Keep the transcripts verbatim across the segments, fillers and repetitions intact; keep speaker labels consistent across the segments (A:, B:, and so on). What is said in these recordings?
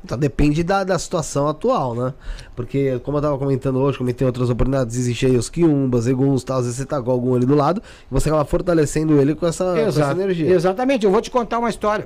A: Então depende da, da situação atual, né? Porque, como eu tava comentando hoje, como tem outras oportunidades, existe aí os quiumbas, eguns, tal, às vezes você tá com algum ali do lado, e você acaba fortalecendo ele com essa, com essa energia.
B: Exatamente, eu vou te contar uma história.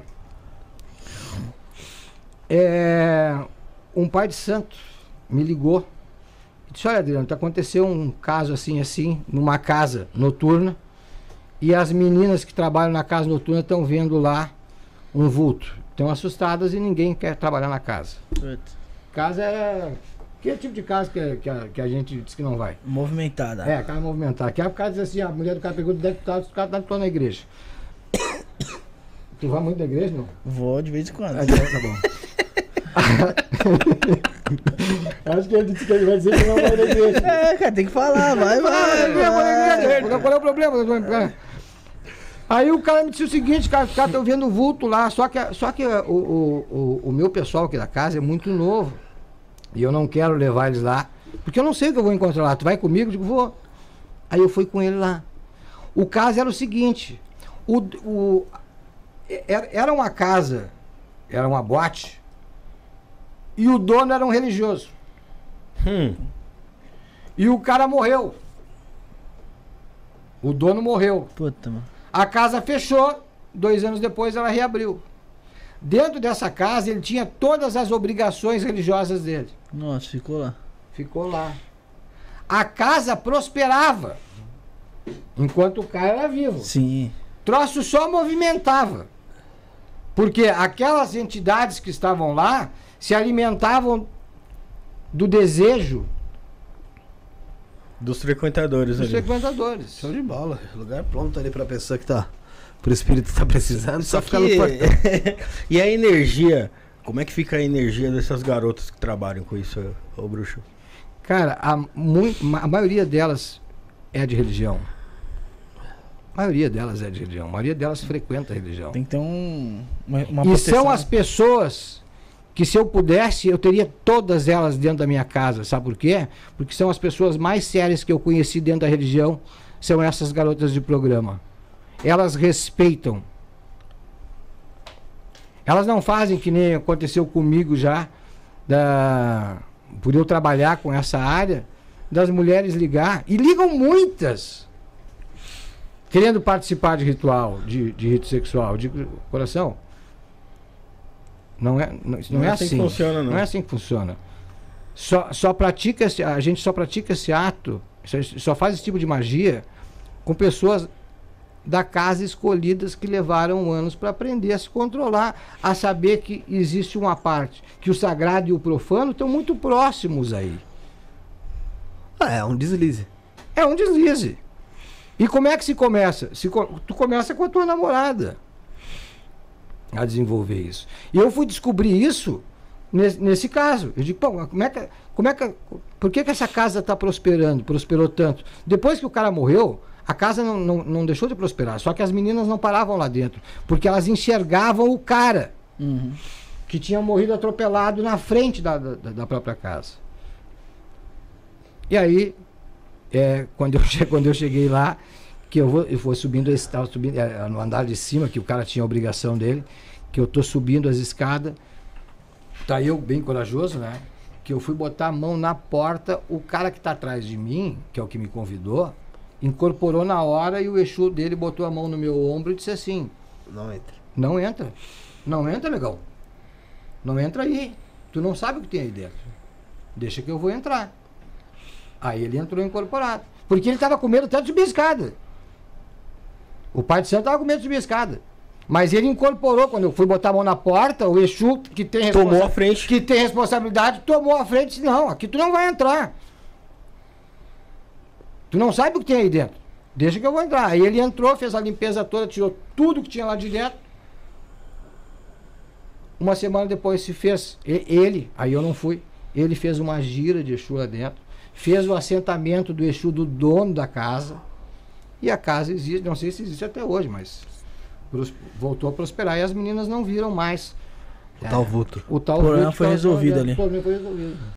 B: É, um pai de santo me ligou e disse, olha, Adriano, aconteceu um caso assim, assim, numa casa noturna, e as meninas que trabalham na casa noturna estão vendo lá um vulto. Estão assustadas e ninguém quer trabalhar na casa.
C: Putz.
B: Casa é... Que tipo de casa que, que, a, que a gente diz que não vai?
C: Movimentada.
B: É, casa movimentada. Que é por causa diz assim, a mulher do cara pegou do deputado, o cara tá todo na igreja. Tu vai muito na igreja, não?
C: Vou de vez em quando.
B: Ah, tá bom. Acho que ele disse que ele vai dizer que não vai na igreja.
C: É, cara, tem que falar, vai, vai. vai, vai.
B: Qual é o problema? Aí o cara me disse o seguinte, cara, os caras estão vendo o vulto lá, só que, só que o, o, o, o meu pessoal aqui da casa é muito novo. E eu não quero levar eles lá, porque eu não sei o que eu vou encontrar lá. Tu vai comigo? Eu digo, vou. Aí eu fui com ele lá. O caso era o seguinte, o, o, era uma casa, era uma boate, e o dono era um religioso.
C: Hum.
B: E o cara morreu. O dono morreu.
C: Puta, mano.
B: A casa fechou, dois anos depois ela reabriu. Dentro dessa casa ele tinha todas as obrigações religiosas dele.
C: Nossa, ficou lá.
B: Ficou lá. A casa prosperava, enquanto o cara era vivo.
C: Sim.
B: Troço só movimentava. Porque aquelas entidades que estavam lá se alimentavam do desejo
C: dos frequentadores
B: dos
C: ali.
B: frequentadores.
A: Show de bola. Lugar pronto ali pra pessoa que tá... Pro espírito que tá precisando, só,
C: Só
A: ficar
C: que...
A: no portão.
C: E a energia? Como é que fica a energia dessas garotas que trabalham com isso, ô bruxo?
B: Cara, a, mu a maioria delas é de religião. A maioria delas é de religião. A maioria delas frequenta a religião.
C: Tem que ter um, uma, uma
B: E
C: proteção.
B: são as pessoas que, se eu pudesse, eu teria todas elas dentro da minha casa. Sabe por quê? Porque são as pessoas mais sérias que eu conheci dentro da religião. São essas garotas de programa. Elas respeitam. Elas não fazem que nem aconteceu comigo já, da, por eu trabalhar com essa área, das mulheres ligar, e ligam muitas, querendo participar de ritual, de, de rito sexual, de coração. Não é, não, não
C: Não
B: é
C: é
B: assim.
C: assim que funciona, não.
B: Não é assim que funciona. Só, só pratica esse, a gente só pratica esse ato, só, só faz esse tipo de magia com pessoas da casa escolhidas que levaram anos para aprender a se controlar, a saber que existe uma parte, que o sagrado e o profano estão muito próximos aí.
A: Ah, é um deslize.
B: É um deslize. E como é que se começa? Se, tu começa com a tua namorada a desenvolver isso. E eu fui descobrir isso nesse, nesse caso. Eu digo, pô, como é que, como é que, por que que essa casa está prosperando, prosperou tanto? Depois que o cara morreu, a casa não, não, não deixou de prosperar, só que as meninas não paravam lá dentro, porque elas enxergavam o cara
C: Uhum.
B: que tinha morrido atropelado na frente da, da, da própria casa. E aí, é, quando, eu che quando eu cheguei lá, que eu vou, eu vou subindo, esse, tava subindo é, no andar de cima, que o cara tinha a obrigação dele, que eu tô subindo as escadas, tá eu bem corajoso, né? Que eu fui botar a mão na porta, o cara que tá atrás de mim, que é o que me convidou, incorporou na hora e o Exu dele botou a mão no meu ombro e disse assim:
A: Não entra.
B: não entra, não entra, legal, não entra aí, tu não sabe o que tem aí dentro, deixa que eu vou entrar. Aí ele entrou incorporado, porque ele estava com medo até de subir a escada. O pai de santo estava com medo de subir a escada, mas ele incorporou. Quando eu fui botar a mão na porta, o Exu, que tem,
C: Tomou a frente.
B: que tem responsabilidade, tomou a frente e disse: não, aqui tu não vai entrar. Tu não sabe o que tem aí dentro. Deixa que eu vou entrar. Aí ele entrou, fez a limpeza toda, tirou tudo que tinha lá de dentro. Uma semana depois se fez, ele, aí eu não fui, ele fez uma gira de Exu lá dentro, fez o assentamento do Exu do dono da casa, e a casa existe, não sei se existe até hoje, mas voltou a prosperar, e as meninas não viram mais
A: O tal vulto.
B: o tal
C: O problema
B: vulto
C: foi
B: que elas estavam
C: resolvido
B: vendo.
C: ali.
B: O problema foi resolvido.